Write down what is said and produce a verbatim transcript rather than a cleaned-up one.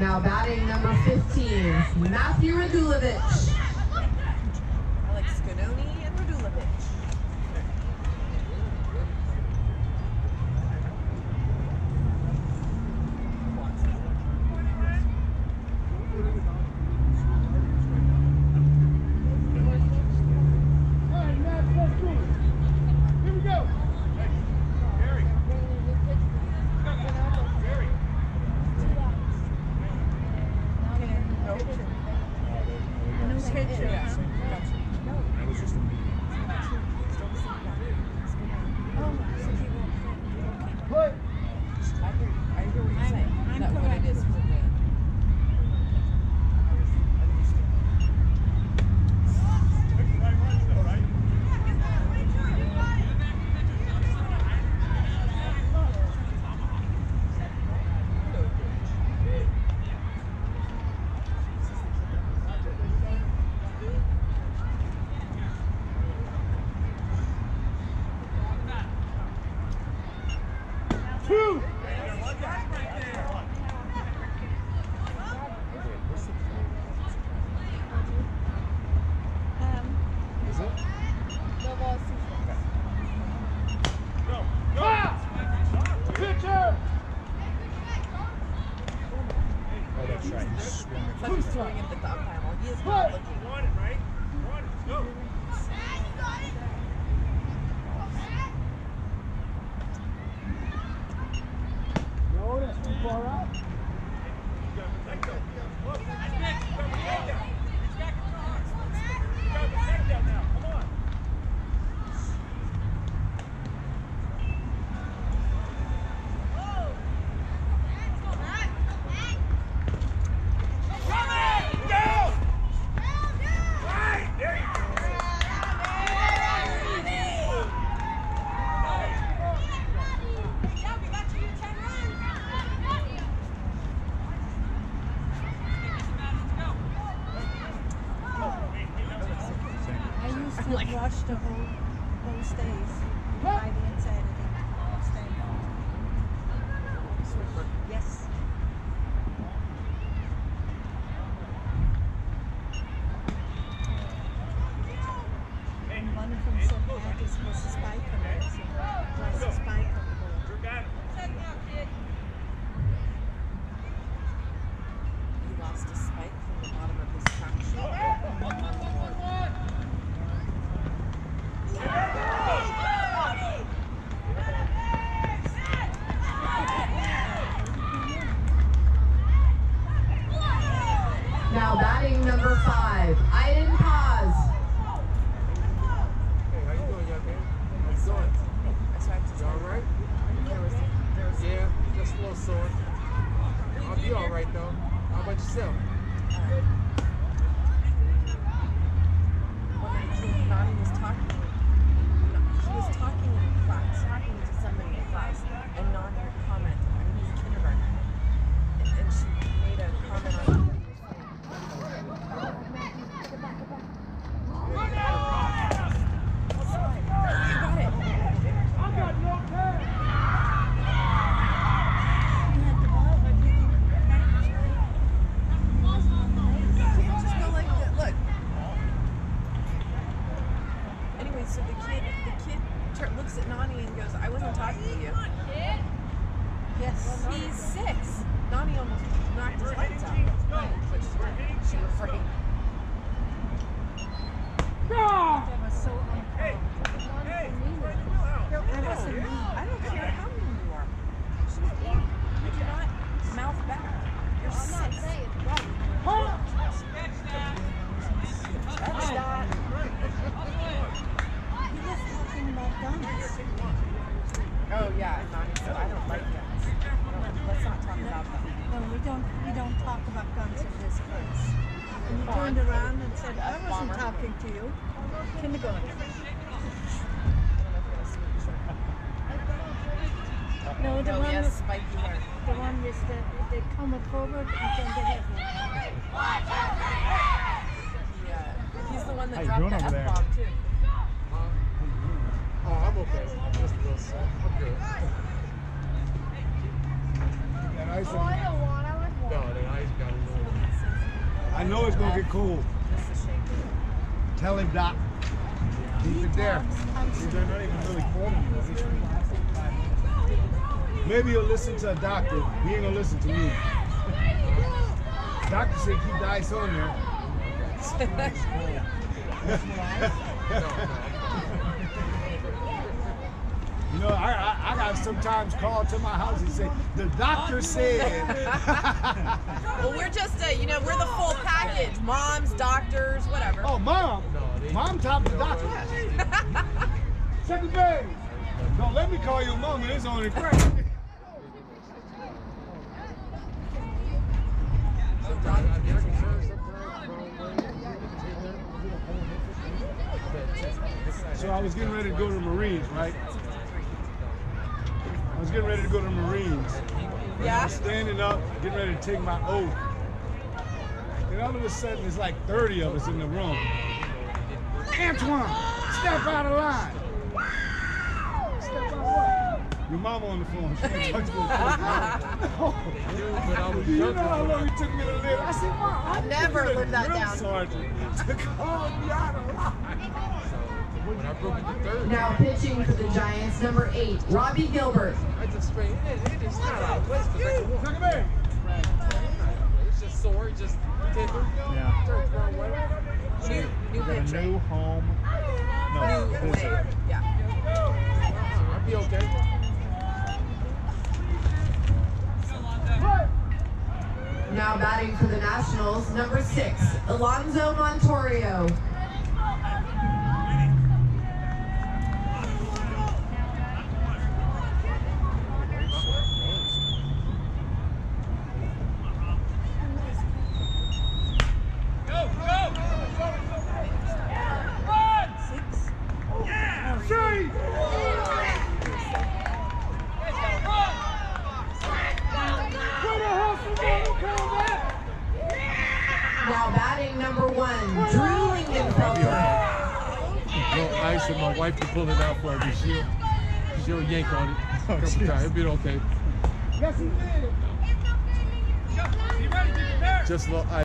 Now batting number fifteen, Matthew Radulovic. I like Scanoni and Radulovic. Watched the whole those days, Friday and Saturday. Yes. And one of them said that is was a spike on it. So was a spike on the board. He lost a spike from the bottom of his track sheet on the board. Now batting number five, Aiden Paz. Hey, how you doing, young man? How you doing? You all right? There was, there was Yeah, just a little sore. I'll be all right, though. How about yourself? when I think Nani was talking, he was talking in class, talking to somebody in class, and Nani commented. I mean, he's a kindergartner, and, and she made a comment on what he was saying. So the kid, the kid tur- looks at Nani and goes, "I wasn't talking to you." Yes, he's six. Nani almost knocked his lights out, but she, she was afraid. That was so uncalled. That wasn't me. I don't care how mean you are. She's eight. You cannot mouth back. You're six. That's that. He was talking about guns. Oh yeah, Nani said I don't like guns. No, let's not talk about them. No, we don't. We don't talk about guns in this place. And he turned around and said, "I wasn't talking to you." Kindergarten. No, the Oh one yes, was, spiky hair. the one was that they come forward and then they have one. He, uh, he's the one that How you dropped doing the over there? F-bomb too. Oh, I'm okay. Just a little sore. I'm good. That ice Oh, I don't want. I like No, water. the ice I know it's gonna get cold. Just a shake. Tell him, Doc. Keep it there. See, they're not even really cold anymore. Maybe he'll listen to a doctor. He ain't gonna listen to me. Doctor said keep the ice on there. You know, I, I I got sometimes call to my house and say the doctor said. Well, we're just, uh, you know, we're the full package. Moms, doctors, whatever. Oh, mom, mom topped the doctor. Second base. Don't let me call you mom. It's only crazy. So I was getting ready to go to the Marines, right? I was getting ready to go to the Marines. I Yeah? was standing up, getting ready to take my oath. And all of a sudden, there's like thirty of us in the room. Antoine, step out of line. Step out of what? Your mama on the phone. She ain't talking to me. Do you know how long it took me to live? I said, Mom, I Never need a lived that drill down. sergeant to call me out of line. When I broke into third, Now pitching for the Giants, number eight, Robbie Gilbert. I just sprayed it. It is not out of place because I can walk. Look at me. It's just sore, it just tingle. Yeah. Turns brown white. New, new Got a pitcher. new home. No, New visit. wave. Yeah. I'll be okay. Now batting for the Nationals, number six, Alonzo Montorio. Now batting number one, Drew Lingenfelter. No ice and my wife can pull it out for me. She'll, she'll yank on it a Oh, couple jeez. times. It'll be okay. Yes, he did. Just a little ice.